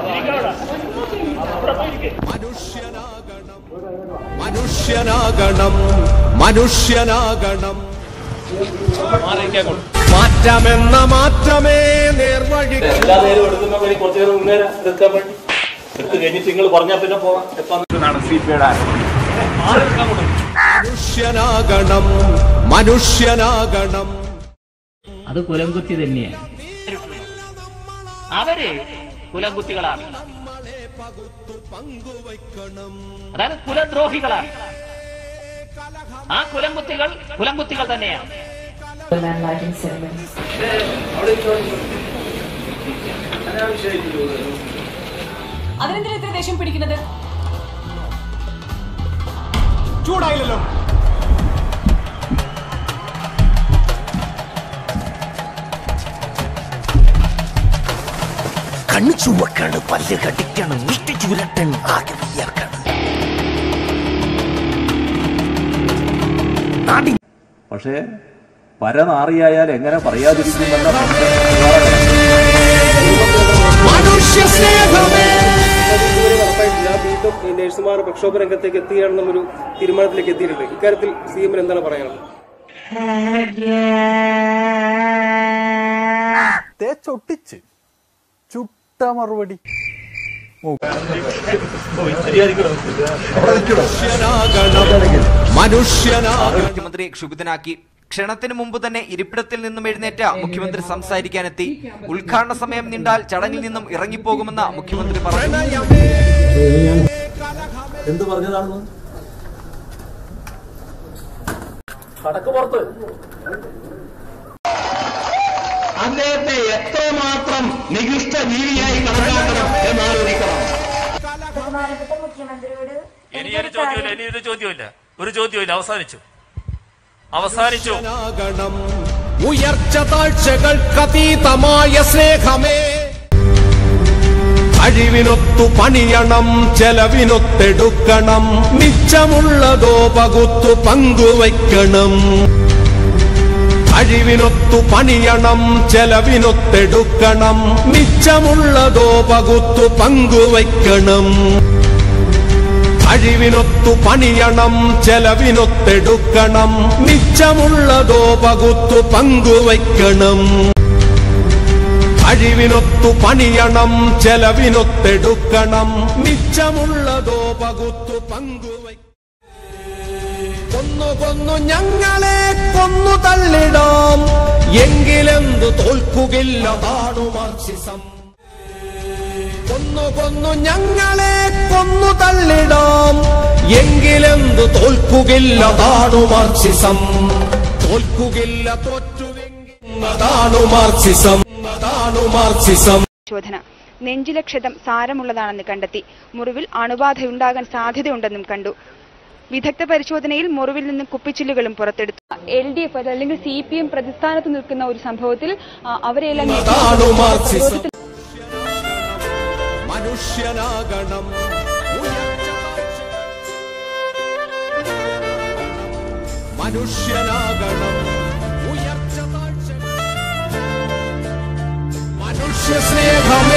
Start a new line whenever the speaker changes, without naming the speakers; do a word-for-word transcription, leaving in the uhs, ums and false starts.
മനുഷ്യനാകണം മനുഷ്യനാകണം മാറ്റമെന്ന മാറ്റമേ നേർവഴി.
എല്ലാ നേരം എടുക്കുന്ന കുറച്ചു നേരം മുന്നേരം എടുക്കാൻ വേണ്ടി എടുത്തു കഴിഞ്ഞിട്ട് നിങ്ങൾ പറഞ്ഞാൽ പിന്നെ പോവാം.
മനുഷ്യനാകണം മനുഷ്യനാകണം.
അത് കുലംകുത്തി തന്നെയാണ്.
അവര് കുലംകുത്തികളാണ്, അതായത് കുലദ്രോഹികളാണ്. ആ കുലംകുത്തികൾ കുലംകുത്തികൾ തന്നെയാണ്.
അതിനെന്തിനാ ഇത്ര ദേഷ്യം പിടിക്കുന്നത്?
ചൂടായില്ലല്ലോ.
കണ്ണു ചുവക്കാണ്, പല്ല് കടിക്കണം, മുഷ്ടി ചുരട്ടൻ, ആകെ വിയർക്കണം.
പക്ഷേ പരനാറിയായാൽ എങ്ങനെ പറയാതിരിക്കുമെന്ന
വീണ്ടും ഈ നഴ്സുമാർ പ്രക്ഷോഭ രംഗത്തേക്ക് എത്തുകയാണെന്നുള്ളൊരു തീരുമാനത്തിലേക്ക് എത്തിയിട്ടുണ്ട്. ഇക്കാര്യത്തിൽ സി എമ്മിന് എന്താണ് പറയാനുള്ളത്?
തേച്ചൊട്ടിച്ച് ചുട്ട മറുപടി.
മുഖ്യമന്ത്രിയെ ക്ഷുഭിതനാക്കി. ക്ഷണത്തിന് മുമ്പ് തന്നെ ഇരിപ്പിടത്തിൽ നിന്നും എഴുന്നേറ്റ മുഖ്യമന്ത്രി സംസാരിക്കാനെത്തി. ഉദ്ഘാടന സമയം നീണ്ടാൽ ചടങ്ങിൽ നിന്നും ഇറങ്ങിപ്പോകുമെന്ന് മുഖ്യമന്ത്രി പറഞ്ഞു.
എന്ത് പറഞ്ഞതാണെന്ന് കടക്ക് പുറത്ത് അദ്ദേഹത്തെ എത്രമാത്രം നികൃഷ്ട ജീവിയായി കണക്കാക്കണം എന്നാലോചിക്കണം.
ഇനിയൊരു ചോദ്യമില്ല, ഇനിയൊരു ചോദ്യമില്ല, ഒരു ചോദ്യമില്ല. അവസാനിച്ചു അവസാനിച്ചു
ഉയർച്ച താഴ്ചകൾക്കതീതമായ സ്നേഹമേ, കഴിവിനൊത്തു പണിയണം, ചെലവിനൊത്തെടുക്കണം, മിച്ചമുള്ളതോ പകുത്തു പങ്കുവയ്ക്കണം. കഴിവിനൊത്തു പണിയണം, ചെലവിനൊത്തെടുക്കണം, മിച്ചമുള്ളതോ പകുത്തു പങ്കുവയ്ക്കണം. കഴിവിനൊത്തു പണിയണം, ചെലവിനൊത്തെടുക്കണം, മിച്ചമുള്ളതോ പകുത്തു പങ്കുവയ്ക്കണം. കഴിവിനൊത്തു പണിയണം, ചെലവിനൊത്തെടുക്കണം, മിച്ചമുള്ളതോ പകുത്തു പങ്കുവയ്ക്കണം. കൊന്നു കൊന്നു ഞങ്ങളെ കൊന്നു തള്ളിടാം, എങ്കിലെന്തു തോൽക്കുകില്ല താണു മാർക്സിസം. കൊന്നു കൊന്നു ഞങ്ങളെ കൊന്നു തള്ളിടാം, എങ്കിലെന്തു തോൽക്കുകില്ല താണു മാർക്സിസം. തോൽക്കുകില്ല തോറ്റുവെങ്കിൽ താണു മാർക്സിസം, താണു മാർക്സിസം.
പരിശോധന നെഞ്ചിലെ ക്ഷതം സാരമുള്ളതാണെന്ന് കണ്ടെത്തി. മുറിവിൽ അണുബാധയുണ്ടാകാൻ സാധ്യതയുണ്ടെന്നും കണ്ടു. വിദഗ്ധ പരിശോധനയിൽ മുറിവിൽ നിന്നും കുപ്പിച്ചില്ലുകളും പുറത്തെടുത്തു. എൽ ഡി എഫ് അല്ലെങ്കിൽ സി പി എം പ്രതിസ്ഥാനത്ത് നിൽക്കുന്ന ഒരു സംഭവത്തിൽ അവരെല്ലാം
മനുഷ്യനാകണം മനുഷ്യനാകണം ഉയർച്ച താഴ്ച മനുഷ്യ സ്നേഹം